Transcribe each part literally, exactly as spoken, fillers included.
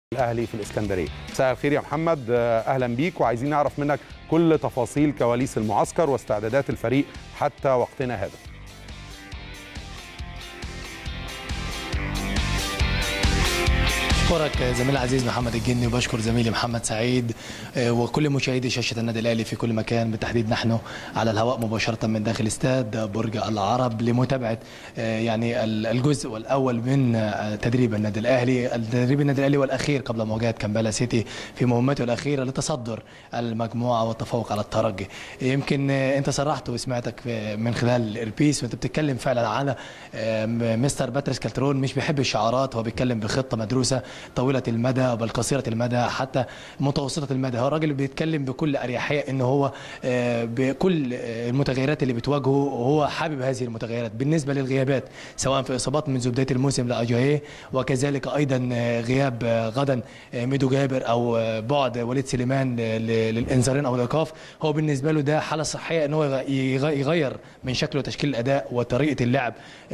الأهلي في الإسكندرية. مساء الخير يا محمد، أهلا بيك وعايزين نعرف منك كل تفاصيل كواليس المعسكر واستعدادات الفريق حتى وقتنا هذا. بشكرك زميلي العزيز محمد الجني، وبشكر زميلي محمد سعيد وكل مشاهدي شاشة النادي الأهلي في كل مكان، بالتحديد نحن على الهواء مباشرة من داخل استاد برج العرب لمتابعة يعني الجزء الأول من تدريب النادي الأهلي، تدريب النادي الأهلي والأخير قبل مواجهة كامبالا سيتي في مهمته الأخيرة لتصدر المجموعة والتفوق على الترجي. يمكن أنت صرحت وسمعتك من خلال الإربيس وأنت بتتكلم فعلا على مستر باتريس كالترون، مش بيحب الشعارات، هو بيتكلم بخطة مدروسة طويلة المدى بل قصيرة المدى حتى متوسطة المدى. هو الراجل بيتكلم بكل أريحية إن هو بكل المتغيرات اللي بتواجهه وهو حابب هذه المتغيرات. بالنسبة للغيابات سواء في إصابات منذ بداية الموسم لأجاييه، وكذلك أيضا غياب غدا ميدو جابر أو بعد وليد سليمان للإنذارين أو الإيقاف، هو بالنسبة له ده حالة صحية إن هو يغير من شكل وتشكيل الأداء وطريقة اللعب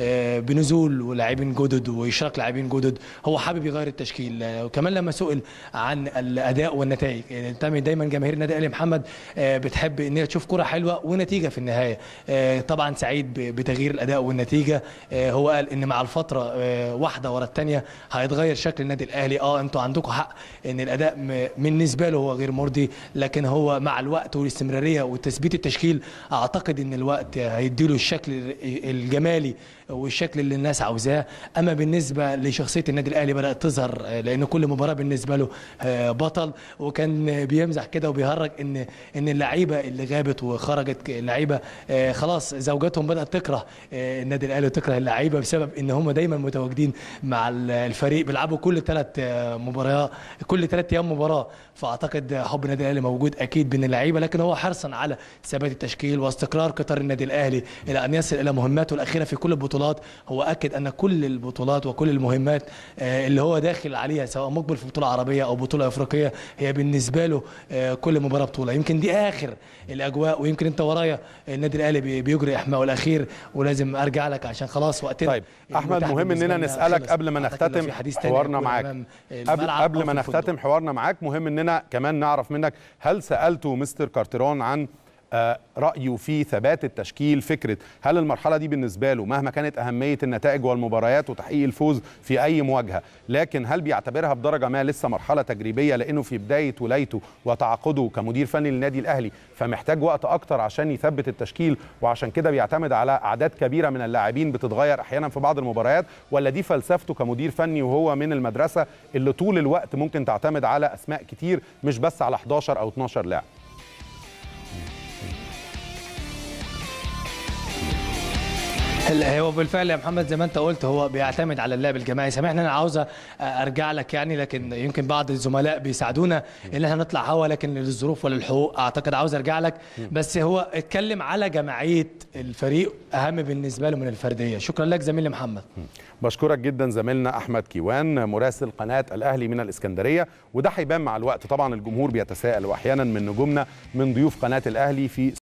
بنزول لاعبين جدد وإشراك لاعبين جدد. هو حابب يغير التشكيل. وكمان لما سئل عن الاداء والنتائج، دايما جماهير النادي الاهلي محمد بتحب ان هي تشوف كره حلوه ونتيجه في النهايه. طبعا سعيد بتغيير الاداء والنتيجه. هو قال ان مع الفتره واحده ورا الثانيه هيتغير شكل النادي الاهلي. اه انتوا عندكم حق ان الاداء بالنسبه له هو غير مرضي، لكن هو مع الوقت والاستمراريه وتثبيت التشكيل اعتقد ان الوقت هيديله الشكل الجمالي والشكل اللي الناس عاوزاه. اما بالنسبه لشخصيه النادي الاهلي بدات تظهر، لان كل مباراه بالنسبه له بطل، وكان بيمزح كده وبيهرج ان ان اللعيبه اللي غابت وخرجت اللعيبه خلاص زوجاتهم بدات تكره النادي الاهلي وتكره اللعيبه بسبب ان هم دايما متواجدين مع الفريق، بيلعبوا كل ثلاث مباريات كل ثلاث ايام مباراه. فاعتقد حب النادي الاهلي موجود اكيد بين اللعيبه، لكن هو حرصا على ثبات التشكيل واستقرار قطار النادي الاهلي الى ان يصل الى مهماته الاخيره في كل البطولات. هو اكد ان كل البطولات وكل المهمات اللي هو داخل عليها سواء مقبل في بطوله عربيه او بطوله افريقيه هي بالنسبه له كل مباراه بطوله. يمكن دي اخر الاجواء، ويمكن انت ورايا النادي الاهلي بيجري احمائه الاخير ولازم ارجع لك عشان خلاص وقتنا. طيب احمد، مهم اننا نسالك قبل ما نختتم حوارنا معاك قبل, قبل ما نختتم حوارنا معاك مهم اننا كمان نعرف منك، هل سالته مستر كارتيرون عن رأيه في ثبات التشكيل؟ فكرة هل المرحلة دي بالنسبة له مهما كانت أهمية النتائج والمباريات وتحقيق الفوز في أي مواجهة، لكن هل بيعتبرها بدرجة ما لسه مرحلة تجريبية لأنه في بداية ولايته وتعاقده كمدير فني للنادي الأهلي، فمحتاج وقت أكتر عشان يثبت التشكيل وعشان كده بيعتمد على أعداد كبيرة من اللاعبين بتتغير أحيانا في بعض المباريات، ولا دي فلسفته كمدير فني وهو من المدرسة اللي طول الوقت ممكن تعتمد على أسماء كتير مش بس على إحداشر أو اتناشر لاعب؟ هو بالفعل يا محمد زي ما انت قلت هو بيعتمد على اللعب الجماعي. سامحني انا عاوز ارجع لك يعني، لكن يمكن بعض الزملاء بيساعدونا ان احنا نطلع هوا، لكن للظروف وللحقوق اعتقد عاوز ارجع لك. بس هو اتكلم على جماعيه الفريق اهم بالنسبه له من الفرديه. شكرا لك زميلي محمد. بشكرك جدا زميلنا احمد كيوان مراسل قناه الاهلي من الاسكندريه، وده هيبان مع الوقت. طبعا الجمهور بيتساءل واحيانا من نجومنا من ضيوف قناه الاهلي في